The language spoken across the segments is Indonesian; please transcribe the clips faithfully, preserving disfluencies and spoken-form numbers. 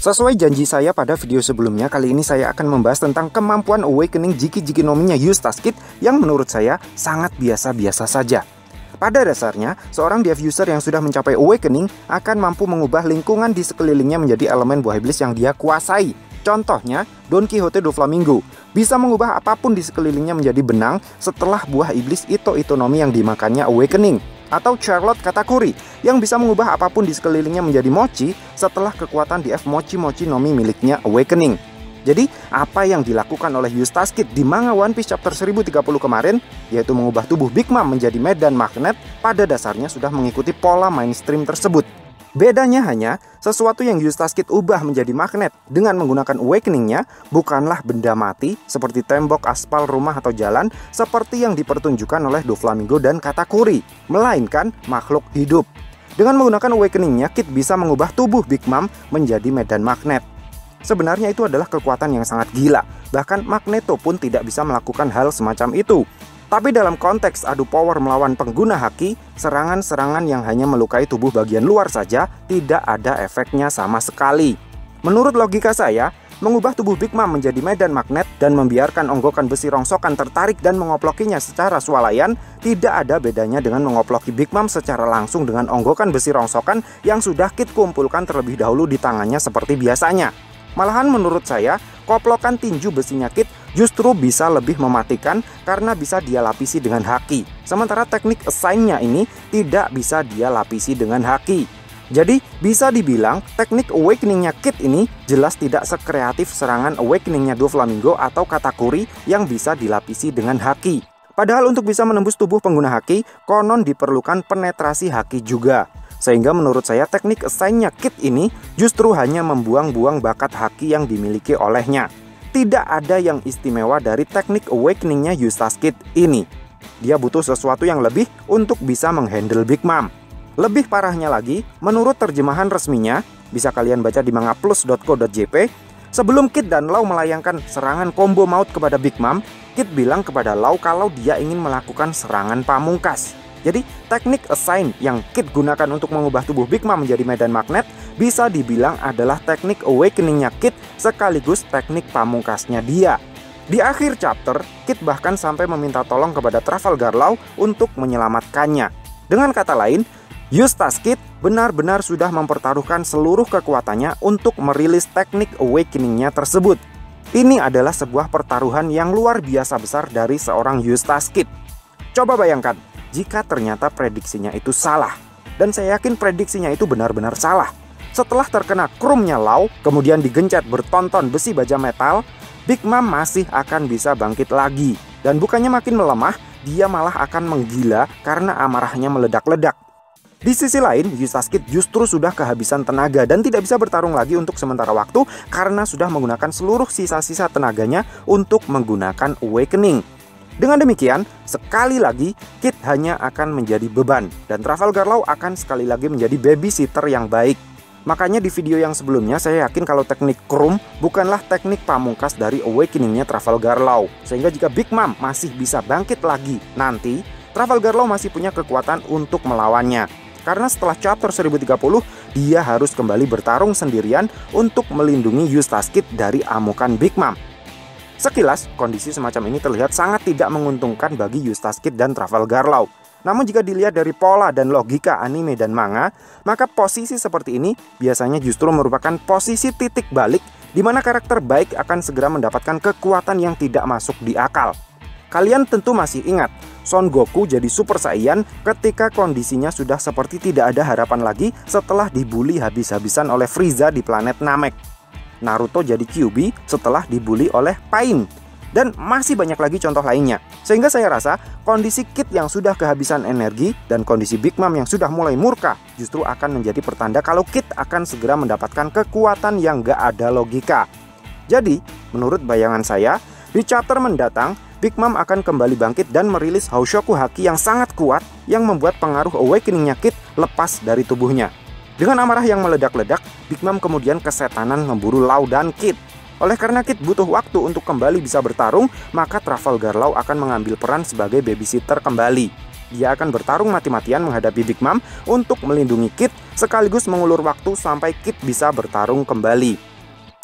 Sesuai janji saya pada video sebelumnya, kali ini saya akan membahas tentang kemampuan Awakening Jiki-Jiki no Mi-nya Eustace Kid yang menurut saya sangat biasa-biasa saja. Pada dasarnya, seorang dev user yang sudah mencapai Awakening akan mampu mengubah lingkungan di sekelilingnya menjadi elemen buah iblis yang dia kuasai. Contohnya, Don Quixote Doflamingo bisa mengubah apapun di sekelilingnya menjadi benang setelah buah iblis Ito-Ito no Mi yang dimakannya Awakening. Atau Charlotte Katakuri yang bisa mengubah apapun di sekelilingnya menjadi mochi setelah kekuatan D F Mochi Mochi no Mi miliknya Awakening. Jadi, apa yang dilakukan oleh Eustace Kid di manga One Piece chapter seribu tiga puluh kemarin, yaitu mengubah tubuh Big Mom menjadi medan magnet, pada dasarnya sudah mengikuti pola mainstream tersebut. Bedanya hanya, sesuatu yang Eustace Kid ubah menjadi magnet dengan menggunakan Awakening-nya bukanlah benda mati seperti tembok, aspal, rumah, atau jalan seperti yang dipertunjukkan oleh Doflamingo dan Katakuri, melainkan makhluk hidup. Dengan menggunakan Awakening-nya, Kid bisa mengubah tubuh Big Mom menjadi medan magnet. Sebenarnya itu adalah kekuatan yang sangat gila, bahkan Magneto pun tidak bisa melakukan hal semacam itu. Tapi dalam konteks adu power melawan pengguna haki, serangan-serangan yang hanya melukai tubuh bagian luar saja tidak ada efeknya sama sekali. Menurut logika saya, mengubah tubuh Big Mom menjadi medan magnet dan membiarkan onggokan besi rongsokan tertarik dan mengoplokinya secara swalayan tidak ada bedanya dengan mengoploki Big Mom secara langsung dengan onggokan besi rongsokan yang sudah Kid kumpulkan terlebih dahulu di tangannya seperti biasanya. Malahan menurut saya, koplokan tinju besinya Kid justru bisa lebih mematikan karena bisa dia lapisi dengan haki. Sementara teknik assign-nya ini tidak bisa dia lapisi dengan haki. Jadi bisa dibilang teknik Awakening-nya Kid ini jelas tidak sekreatif serangan Awakening-nya Doflamingo atau Katakuri yang bisa dilapisi dengan haki. Padahal untuk bisa menembus tubuh pengguna haki, konon diperlukan penetrasi haki juga. Sehingga menurut saya teknik assign-nya Kid ini justru hanya membuang-buang bakat haki yang dimiliki olehnya. Tidak ada yang istimewa dari teknik Awakening-nya Eustace Kid ini. Dia butuh sesuatu yang lebih untuk bisa menghandle Big Mom. Lebih parahnya lagi, menurut terjemahan resminya, bisa kalian baca di mangaplus dot co dot j p, sebelum Kid dan Law melayangkan serangan combo maut kepada Big Mom, Kid bilang kepada Law kalau dia ingin melakukan serangan pamungkas. Jadi, teknik assign yang Kid gunakan untuk mengubah tubuh Big Mom menjadi medan magnet bisa dibilang adalah teknik Awakening-nya Kid sekaligus teknik pamungkasnya dia. Di akhir chapter, Kid bahkan sampai meminta tolong kepada Trafalgar Law untuk menyelamatkannya. Dengan kata lain, Eustace Kid benar-benar sudah mempertaruhkan seluruh kekuatannya untuk merilis teknik Awakening-nya tersebut. Ini adalah sebuah pertaruhan yang luar biasa besar dari seorang Eustace Kid. Coba bayangkan, jika ternyata prediksinya itu salah. Dan saya yakin prediksinya itu benar-benar salah. Setelah terkena krumnya Law, kemudian digencet bertonton besi baja metal, Big Mom masih akan bisa bangkit lagi. Dan bukannya makin melemah, dia malah akan menggila karena amarahnya meledak-ledak. Di sisi lain, Eustace Kid justru sudah kehabisan tenaga dan tidak bisa bertarung lagi untuk sementara waktu karena sudah menggunakan seluruh sisa-sisa tenaganya untuk menggunakan Awakening. Dengan demikian, sekali lagi Kid hanya akan menjadi beban dan Trafalgar Law akan sekali lagi menjadi babysitter yang baik. Makanya di video yang sebelumnya saya yakin kalau teknik Krum bukanlah teknik pamungkas dari Awakening-nya Trafalgar Law. Sehingga jika Big Mom masih bisa bangkit lagi nanti, Trafalgar Law masih punya kekuatan untuk melawannya. Karena setelah chapter seribu tiga puluh, dia harus kembali bertarung sendirian untuk melindungi Eustace Kid dari amukan Big Mom. Sekilas, kondisi semacam ini terlihat sangat tidak menguntungkan bagi Eustace Kid dan Trafalgar Law. Namun jika dilihat dari pola dan logika anime dan manga, maka posisi seperti ini biasanya justru merupakan posisi titik balik di mana karakter baik akan segera mendapatkan kekuatan yang tidak masuk di akal. Kalian tentu masih ingat, Son Goku jadi Super Saiyan ketika kondisinya sudah seperti tidak ada harapan lagi setelah dibully habis-habisan oleh Frieza di planet Namek. Naruto jadi Kyuubi setelah dibully oleh Pain. Dan masih banyak lagi contoh lainnya. Sehingga saya rasa kondisi Kid yang sudah kehabisan energi dan kondisi Big Mom yang sudah mulai murka justru akan menjadi pertanda kalau Kid akan segera mendapatkan kekuatan yang gak ada logika. Jadi, menurut bayangan saya, di chapter mendatang Big Mom akan kembali bangkit dan merilis Houshoku Haki yang sangat kuat yang membuat pengaruh Awakening-nya Kid lepas dari tubuhnya. Dengan amarah yang meledak-ledak, Big Mom kemudian kesetanan memburu Law dan Kid. Oleh karena Kid butuh waktu untuk kembali bisa bertarung, maka Trafalgar Law akan mengambil peran sebagai babysitter kembali. Dia akan bertarung mati-matian menghadapi Big Mom untuk melindungi Kid sekaligus mengulur waktu sampai Kid bisa bertarung kembali.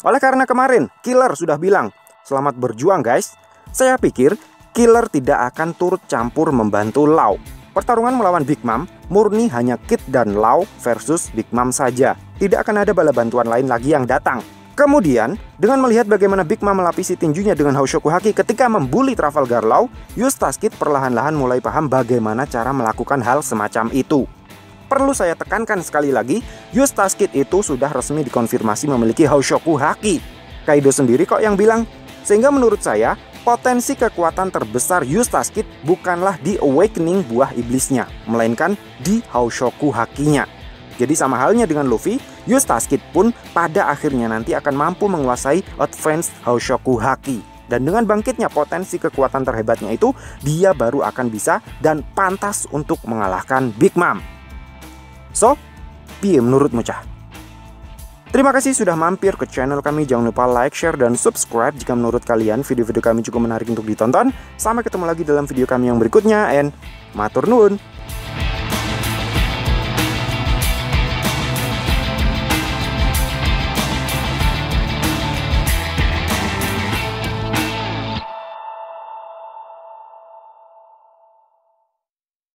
Oleh karena kemarin Killer sudah bilang, "Selamat berjuang guys." Saya pikir Killer tidak akan turut campur membantu Law. Pertarungan melawan Big Mom murni hanya Kid dan Law versus Big Mom saja. Tidak akan ada bala bantuan lain lagi yang datang. Kemudian, dengan melihat bagaimana Big Mom melapisi tinjunya dengan Houshoku Haki ketika membuli Trafalgar Law, Eustace Kid perlahan-lahan mulai paham bagaimana cara melakukan hal semacam itu. Perlu saya tekankan sekali lagi, Eustace Kid itu sudah resmi dikonfirmasi memiliki Houshoku Haki. Kaido sendiri kok yang bilang. Sehingga menurut saya, potensi kekuatan terbesar Eustace Kid bukanlah di awakening buah iblisnya, melainkan di Houshoku Hakinya. Jadi sama halnya dengan Luffy, Eustace Kid pun pada akhirnya nanti akan mampu menguasai Advanced Houshoku Haki. Dan dengan bangkitnya potensi kekuatan terhebatnya itu, dia baru akan bisa dan pantas untuk mengalahkan Big Mom. So, piye menurutmu cah? Terima kasih sudah mampir ke channel kami. Jangan lupa like, share, dan subscribe jika menurut kalian video-video kami cukup menarik untuk ditonton. Sampai ketemu lagi dalam video kami yang berikutnya, and matur nuwun.